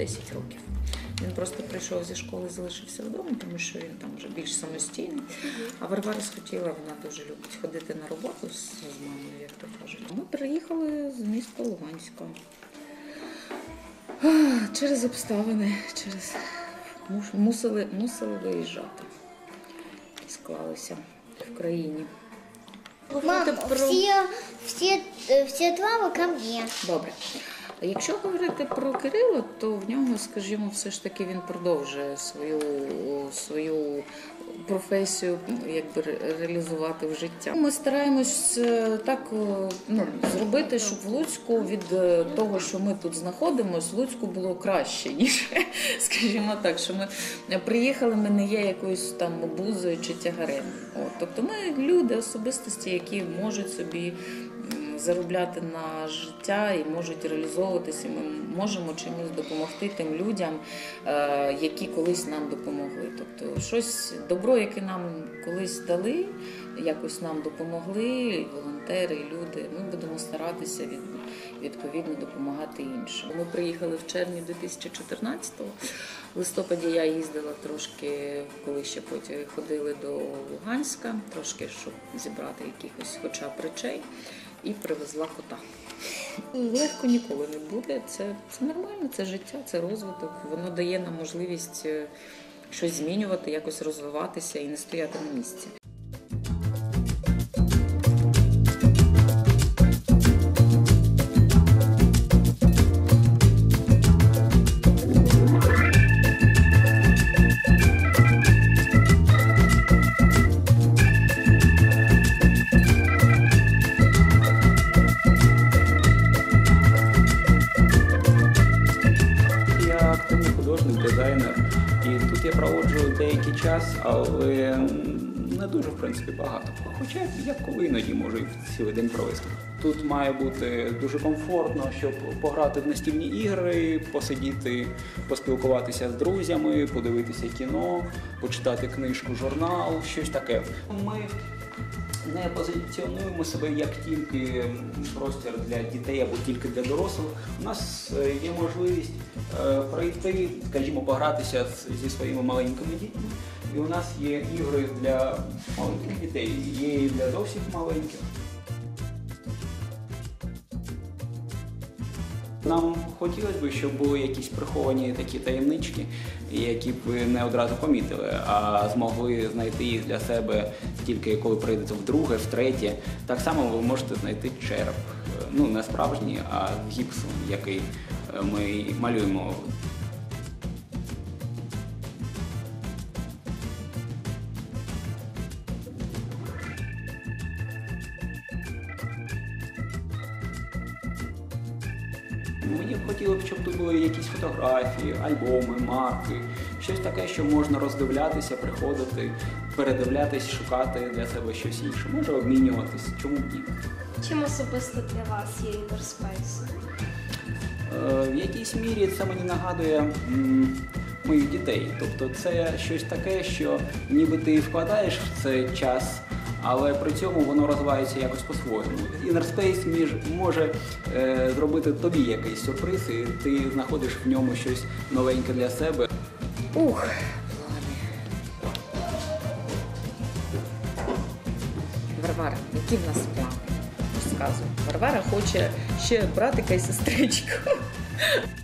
10 років. Він просто прийшов зі школи, залишився вдома, тому що він там вже більш самостійний. А Варвара схотіла, вона дуже любить ходити на роботу з мамою, як то кажуть. Ми приїхали з міста Луганська. Через обставини, мусили виїжджати. І склалися в країні. Мам, всі травми ко мені. Добре. Якщо говорити про Кирила, то в нього, скажімо, все ж таки він продовжує свою професію якби реалізувати в життя. Ми стараємось так зробити, щоб в Луцьку від того, що ми тут знаходимося, в Луцьку було краще, ніж, скажімо так, що ми приїхали, ми не є якоюсь там обузою чи тягарем. Тобто ми люди, особистості, які можуть собі заробляти на життя і можуть реалізовуватися, і ми можемо чимось допомогти тим людям, які колись нам допомогли. Тобто щось добро, яке нам колись дали, якось нам допомогли, волонтери, люди, ми будемо старатися відповідно допомагати іншим. Ми приїхали в червні 2014-го, в листопаді я їздила трошки, коли ще потім ходили до Луганська, трошки, щоб зібрати якихось хоча б речей. І привезла кота. Легко ніколи не буде. Це нормально, це життя, це розвиток. Воно дає нам можливість щось змінювати, якось розвиватися і не стояти на місці. Дизайнер. І тут я проводжу деякий час, але не дуже, в принципі, багато. Хоча я коли іноді можу і цілий день провести. Тут має бути дуже комфортно, щоб пограти в настільні ігри, посидіти, поспілкуватися з друзями, подивитися кіно, почитати книжку, журнал, щось таке. Ми не позиціонуємо себе як тільки простір для дітей або тільки для дорослих. У нас є можливість прийти, скажімо, погратися зі своїми маленькими дітьми. І у нас є ігри для маленьких дітей, є і для зовсім маленьких. Нам хотілося б, щоб були якісь приховані такі таємнички, які б ви не одразу помітили, а змогли знайти їх для себе тільки коли прийдете вдруге, втретє. Так само ви можете знайти череп, ну не справжній, а з гіпсу, який ми малюємо. Мені б хотілося, щоб тут були якісь фотографії, альбоми, марки, щось таке, що можна роздивлятися, приходити, передивлятись, шукати для себе щось інше. Може обмінюватись, чому б ні. Чим особисто для вас є Інтерспейс? В якійсь мірі це мені нагадує моїх дітей. Тобто це щось таке, що ніби ти вкладаєш в цей час, але при цьому воно розвивається якось по-своєму. Інтерспейс може зробити тобі якийсь сюрприз, і ти знаходиш в ньому щось новеньке для себе. Плани. Варвара, які в нас плани? Розказуй. Варвара хоче ще братика і сестричку.